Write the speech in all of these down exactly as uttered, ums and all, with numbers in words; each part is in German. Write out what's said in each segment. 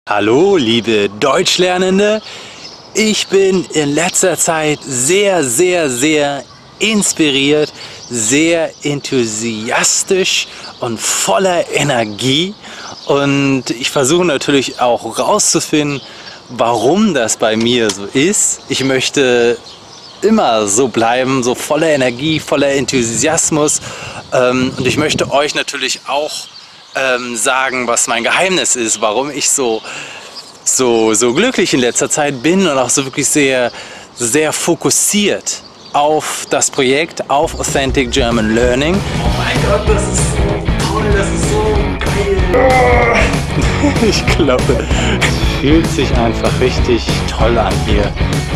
Hallo, liebe Deutschlernende. Ich bin in letzter Zeit sehr, sehr, sehr inspiriert, sehr enthusiastisch und voller Energie. Und ich versuche natürlich auch rauszufinden, warum das bei mir so ist. Ich möchte immer so bleiben, so voller Energie, voller Enthusiasmus. Und ich möchte euch natürlich auch Ähm, sagen, was mein Geheimnis ist, warum ich so, so, so glücklich in letzter Zeit bin und auch so wirklich sehr, sehr fokussiert auf das Projekt, auf Authentic German Learning. Oh mein Gott, das ist so toll, das ist so geil. Ich glaube, es fühlt sich einfach richtig toll an hier.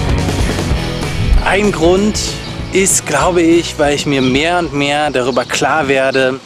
Ein Grund ist, glaube ich, weil ich mir mehr und mehr darüber klar werde,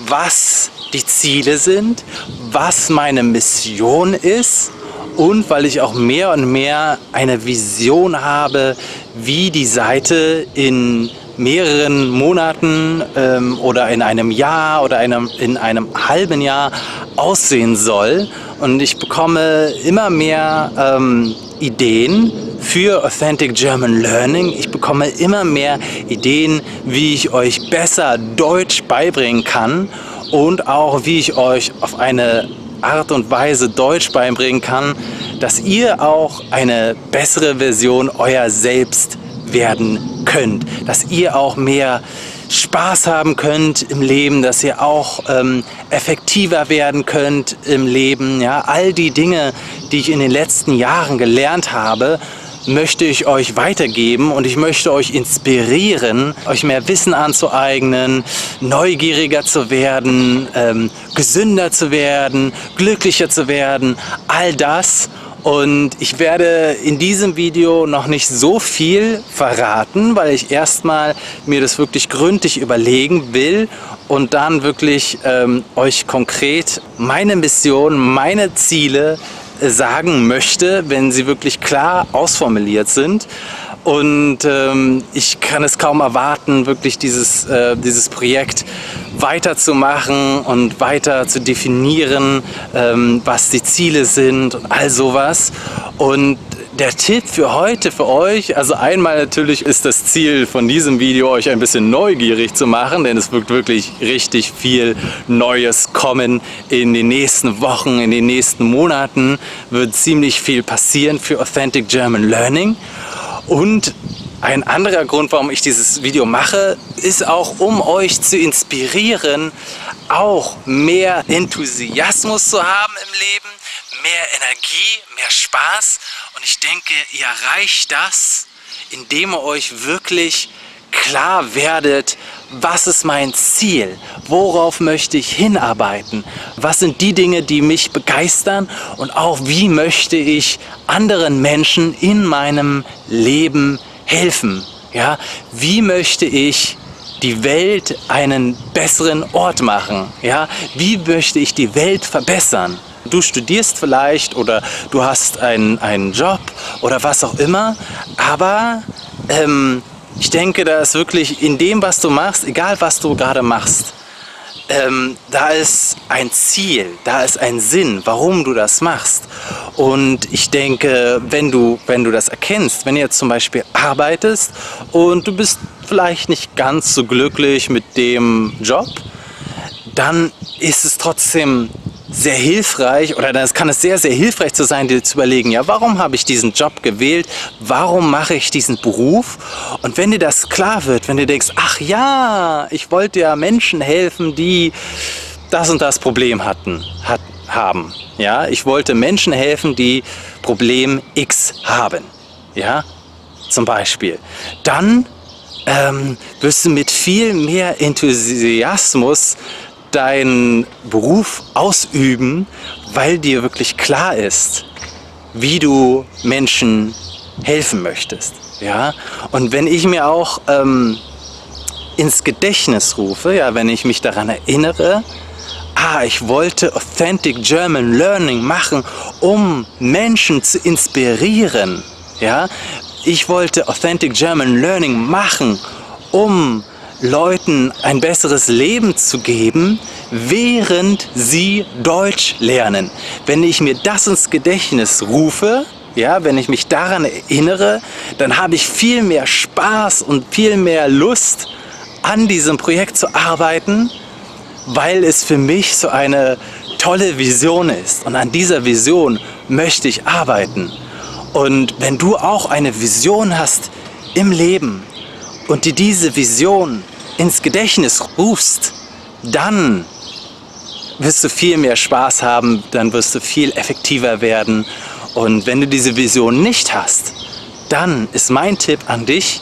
was die Ziele sind, was meine Mission ist und weil ich auch mehr und mehr eine Vision habe, wie die Seite in mehreren Monaten ähm, oder in einem Jahr oder einem, in einem halben Jahr aussehen soll. Und ich bekomme immer mehr ähm, Ideen für Authentic German Learning. Ich bekomme immer mehr Ideen, wie ich euch besser Deutsch beibringen kann und auch wie ich euch auf eine Art und Weise Deutsch beibringen kann, dass ihr auch eine bessere Version euer Selbst werden könnt, dass ihr auch mehr Spaß haben könnt im Leben, dass ihr auch ähm, effektiver werden könnt im Leben. Ja, all die Dinge, die ich in den letzten Jahren gelernt habe, möchte ich euch weitergeben und ich möchte euch inspirieren, euch mehr Wissen anzueignen, neugieriger zu werden, ähm, gesünder zu werden, glücklicher zu werden, all das. Und ich werde in diesem Video noch nicht so viel verraten, weil ich erstmal mir das wirklich gründlich überlegen will und dann wirklich ähm, euch konkret meine Mission, meine Ziele sagen möchte, wenn sie wirklich klar ausformuliert sind. Und ähm, ich kann es kaum erwarten, wirklich dieses, äh, dieses Projekt weiterzumachen und weiter zu definieren, ähm, was die Ziele sind und all sowas. Und der Tipp für heute für euch, also einmal natürlich ist das Ziel von diesem Video, euch ein bisschen neugierig zu machen, denn es wird wirklich richtig viel Neues kommen in den nächsten Wochen, in den nächsten Monaten wird ziemlich viel passieren für Authentic German Learning. Und ein anderer Grund, warum ich dieses Video mache, ist auch, um euch zu inspirieren, auch mehr Enthusiasmus zu haben im Leben, mehr Energie, mehr Spaß. Und ich denke, ihr erreicht das, indem ihr euch wirklich klar werdet, was ist mein Ziel, worauf möchte ich hinarbeiten, was sind die Dinge, die mich begeistern und auch wie möchte ich anderen Menschen in meinem Leben helfen. Ja? Wie möchte ich die Welt einen besseren Ort machen? Ja? Wie möchte ich die Welt verbessern? Du studierst vielleicht oder du hast einen, einen Job oder was auch immer, aber ähm, ich denke, da ist wirklich in dem, was du machst, egal was du gerade machst, ähm, da ist ein Ziel, da ist ein Sinn, warum du das machst. Und ich denke, wenn du, wenn du das erkennst, wenn du jetzt zum Beispiel arbeitest und du bist vielleicht nicht ganz so glücklich mit dem Job, dann ist es trotzdem sehr hilfreich, oder das kann es sehr, sehr hilfreich zu sein, dir zu überlegen, ja, warum habe ich diesen Job gewählt, warum mache ich diesen Beruf? Und wenn dir das klar wird, wenn du denkst, ach ja, ich wollte ja Menschen helfen, die das und das Problem hatten, hat, haben, ja, ich wollte Menschen helfen, die Problem X haben, ja, zum Beispiel, dann ähm, wirst du mit viel mehr Enthusiasmus deinen Beruf ausüben, weil dir wirklich klar ist, wie du Menschen helfen möchtest. Ja? Und wenn ich mir auch ähm, ins Gedächtnis rufe, ja, wenn ich mich daran erinnere, ah, ich wollte Authentic German Learning machen, um Menschen zu inspirieren. Ja? Ich wollte Authentic German Learning machen, um Leuten ein besseres Leben zu geben, während sie Deutsch lernen. Wenn ich mir das ins Gedächtnis rufe, ja, wenn ich mich daran erinnere, dann habe ich viel mehr Spaß und viel mehr Lust, an diesem Projekt zu arbeiten, weil es für mich so eine tolle Vision ist. Und an dieser Vision möchte ich arbeiten. Und wenn du auch eine Vision hast im Leben und dir diese Vision ins Gedächtnis rufst, dann wirst du viel mehr Spaß haben, dann wirst du viel effektiver werden. Und wenn du diese Vision nicht hast, dann ist mein Tipp an dich,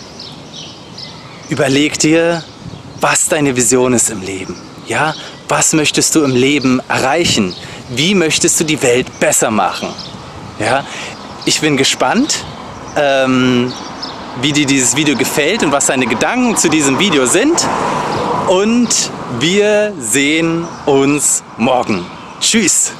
überleg dir, was deine Vision ist im Leben. Ja? Was möchtest du im Leben erreichen? Wie möchtest du die Welt besser machen? Ja? Ich bin gespannt, ähm, wie dir dieses Video gefällt und was deine Gedanken zu diesem Video sind. Und wir sehen uns morgen. Tschüss!